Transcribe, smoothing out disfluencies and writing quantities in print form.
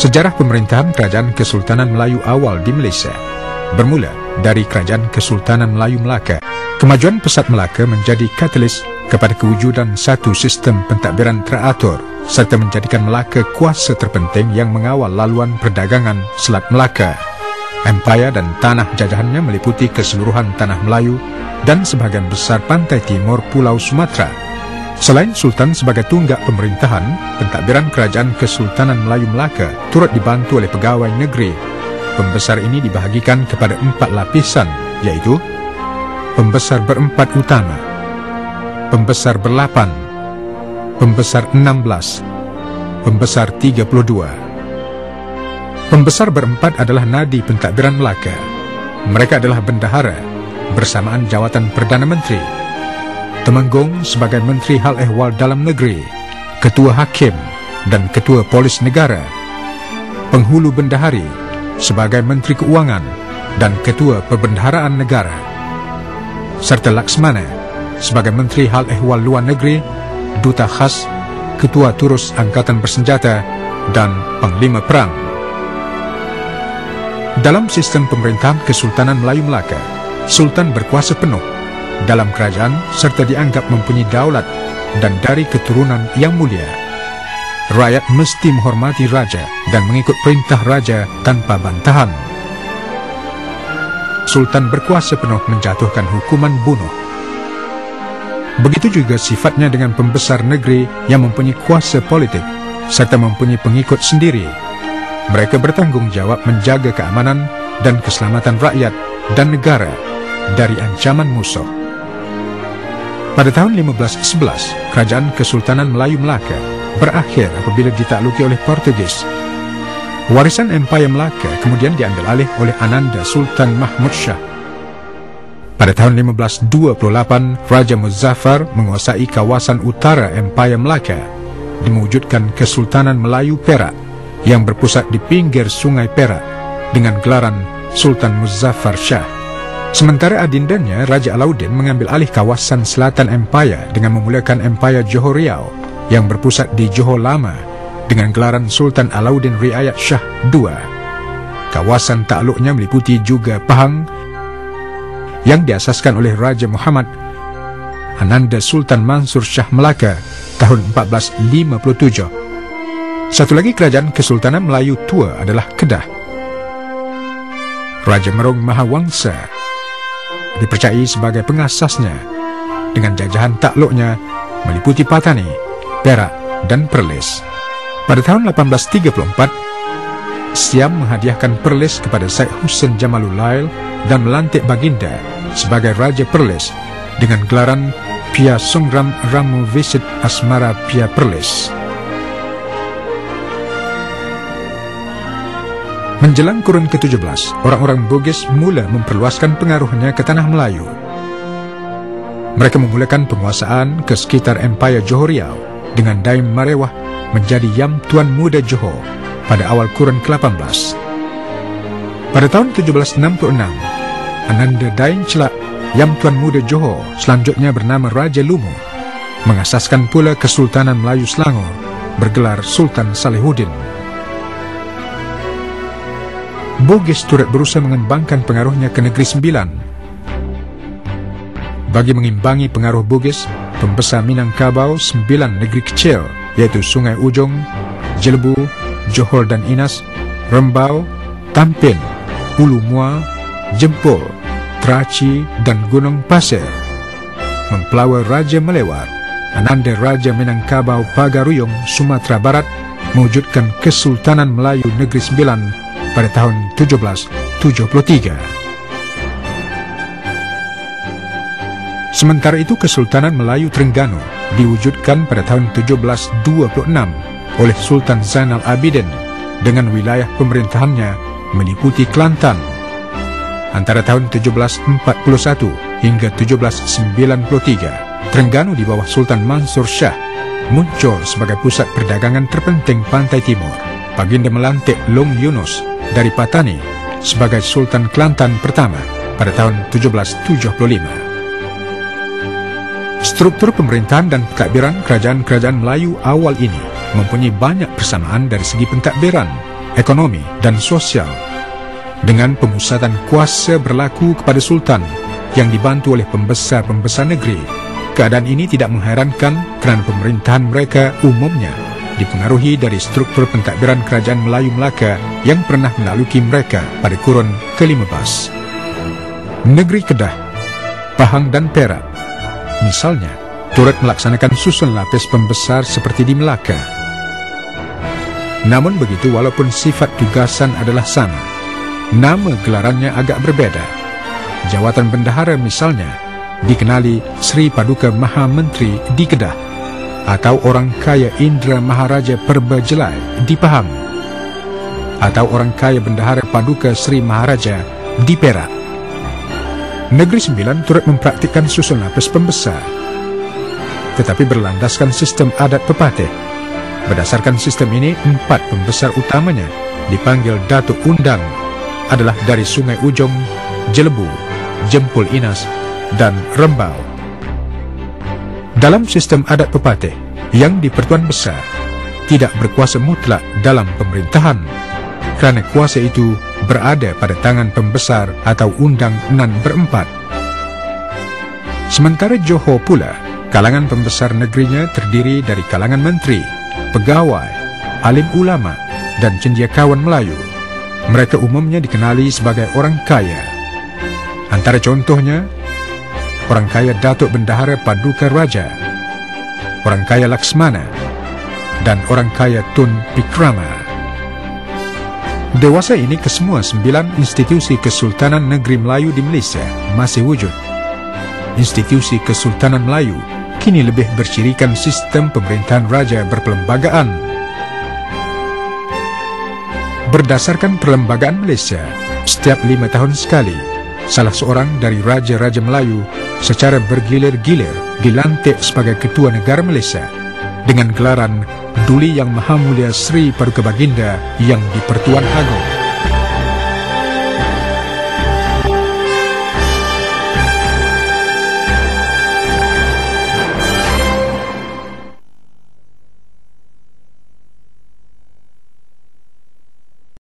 Sejarah pemerintahan Kerajaan Kesultanan Melayu awal di Malaysia bermula dari Kerajaan Kesultanan Melayu Melaka. Kemajuan pesat Melaka menjadi katalis kepada kewujudan satu sistem pentadbiran teratur serta menjadikan Melaka kuasa terpenting yang mengawal laluan perdagangan Selat Melaka. Empayar dan tanah jajahannya meliputi keseluruhan tanah Melayu dan sebahagian besar pantai timur Pulau Sumatera. Selain Sultan sebagai tunggak pemerintahan, pentadbiran Kerajaan Kesultanan Melayu Melaka turut dibantu oleh pegawai negeri. Pembesar ini dibahagikan kepada 4 lapisan, iaitu Pembesar berempat utama, Pembesar berlapan, Pembesar 16, Pembesar 32. Pembesar berempat adalah nadi pentadbiran Melaka. Mereka adalah bendahara bersamaan jawatan Perdana Menteri, Temenggung sebagai Menteri Hal Ehwal Dalam Negeri, Ketua Hakim dan Ketua Polis Negara, Penghulu Bendahari sebagai Menteri Keuangan dan Ketua Perbendaharaan Negara, serta Laksmana sebagai Menteri Hal Ehwal Luar Negeri, Duta Khas, Ketua Turus Angkatan Bersenjata dan Panglima Perang. Dalam sistem pemerintahan Kesultanan Melayu Melaka, Sultan berkuasa penuh dalam kerajaan serta dianggap mempunyai daulat dan dari keturunan yang mulia. Rakyat mesti menghormati raja dan mengikut perintah raja tanpa bantahan. Sultan berkuasa penuh menjatuhkan hukuman bunuh. Begitu juga sifatnya dengan pembesar negeri yang mempunyai kuasa politik serta mempunyai pengikut sendiri. Mereka bertanggung jawab menjaga keamanan dan keselamatan rakyat dan negara dari ancaman musuh. Pada tahun 1511, Kerajaan Kesultanan Melayu Melaka berakhir apabila ditakluki oleh Portugis. Warisan Empayar Melaka kemudian diambil alih oleh Ananda Sultan Mahmud Shah. Pada tahun 1528, Raja Muzaffar menguasai kawasan utara Empayar Melaka, mewujudkan Kesultanan Melayu Perak yang berpusat di pinggir Sungai Perak dengan gelaran Sultan Muzaffar Shah. Sementara adindanya, Raja Alauddin mengambil alih kawasan selatan Empayar dengan memulakan Empayar Johor Riau yang berpusat di Johor Lama dengan gelaran Sultan Alauddin Riayat Shah II. Kawasan takluknya meliputi juga Pahang yang diasaskan oleh Raja Muhammad Ananda Sultan Mansur Shah Melaka tahun 1457. Satu lagi kerajaan Kesultanan Melayu tua adalah Kedah. Raja Merung Mahawangsa dipercayai sebagai pengasasnya dengan jajahan takluknya meliputi Patani, Perak dan Perlis. Pada tahun 1834, Siam menghadiahkan Perlis kepada Syed Hussein Jamalulail dan melantik Baginda sebagai Raja Perlis dengan gelaran Pia Songram Ramu Visit Asmara Pia Perlis. Menjelang kurun ke-17, orang-orang Bugis mula memperluaskan pengaruhnya ke tanah Melayu. Mereka memulakan penguasaan ke sekitar Empayar Johor Riau dengan Daim Marewah menjadi Yam Tuan Muda Johor pada awal kurun ke-18. Pada tahun 1766, Ananda Daim Celak, Yam Tuan Muda Johor, selanjutnya bernama Raja Lumu, mengasaskan pula Kesultanan Melayu Selangor bergelar Sultan Salihuddin. Bugis turut berusaha mengembangkan pengaruhnya ke Negeri Sembilan. Bagi mengimbangi pengaruh Bugis, pembesar Minangkabau 9 negeri kecil, yaitu Sungai Ujong, Jelebu, Johor dan Inas, Rembau, Tampin, Ulu Mua, Jempol, Teraci dan Gunung Pasir. Mempelawa Raja Melewar, Ananda Raja Minangkabau Pagaruyung, Sumatera Barat, mewujudkan Kesultanan Melayu Negeri Sembilan pada tahun 1773. Sementara itu, Kesultanan Melayu Terengganu diwujudkan pada tahun 1726 oleh Sultan Zainal Abidin dengan wilayah pemerintahannya meliputi Kelantan. Antara tahun 1741 hingga 1793, Terengganu di bawah Sultan Mansur Shah muncul sebagai pusat perdagangan terpenting pantai timur. Baginda melantik Long Yunus dari Patani sebagai Sultan Kelantan pertama pada tahun 1775. Struktur pemerintahan dan pentadbiran kerajaan-kerajaan Melayu awal ini mempunyai banyak persamaan dari segi pentadbiran, ekonomi, dan sosial. Dengan pemusatan kuasa berlaku kepada Sultan yang dibantu oleh pembesar-pembesar negeri, keadaan ini tidak mengherankan kerana pemerintahan mereka umumnya dipengaruhi dari struktur pentadbiran kerajaan Melayu Melaka yang pernah menaluki mereka pada kurun ke-15. Negeri Kedah, Pahang dan Perak, misalnya, turut melaksanakan susun lapis pembesar seperti di Melaka. Namun begitu, walaupun sifat tugasan adalah sama, nama gelarannya agak berbeda. Jawatan bendahara misalnya dikenali Sri Paduka Maha Menteri di Kedah, atau orang kaya Indra Maharaja Perba Jelai di Pahang, atau orang kaya bendahara Paduka Sri Maharaja di Perak. Negeri Sembilan turut mempraktikkan susun lapis pembesar, tetapi berlandaskan sistem adat pepatih. Berdasarkan sistem ini, 4 pembesar utamanya dipanggil Datuk Undang adalah dari Sungai Ujong, Jelebu, Jempul Inas, dan Rembau. Dalam sistem adat pepatih, yang di Pertuan Besar tidak berkuasa mutlak dalam pemerintahan, kerana kuasa itu berada pada tangan pembesar atau undang nan berempat. Sementara Johor pula, kalangan pembesar negerinya terdiri dari kalangan menteri, pegawai, alim ulama, dan cendekiawan Melayu. Mereka umumnya dikenali sebagai orang kaya. Antara contohnya, orang kaya Datuk Bendahara Paduka Raja, orang kaya Laksmana, dan orang kaya Tun Pikrama. Dewasa ini kesemua 9 institusi Kesultanan Negeri Melayu di Malaysia masih wujud. Institusi Kesultanan Melayu kini lebih bercirikan sistem pemerintahan raja berperlembagaan. Berdasarkan Perlembagaan Malaysia, setiap 5 tahun sekali, salah seorang dari raja-raja Melayu secara bergilir-gilir dilantik sebagai Ketua Negara Malaysia dengan gelaran Duli Yang Maha Mulia Sri Paduka Baginda yang di-Pertuan Agong.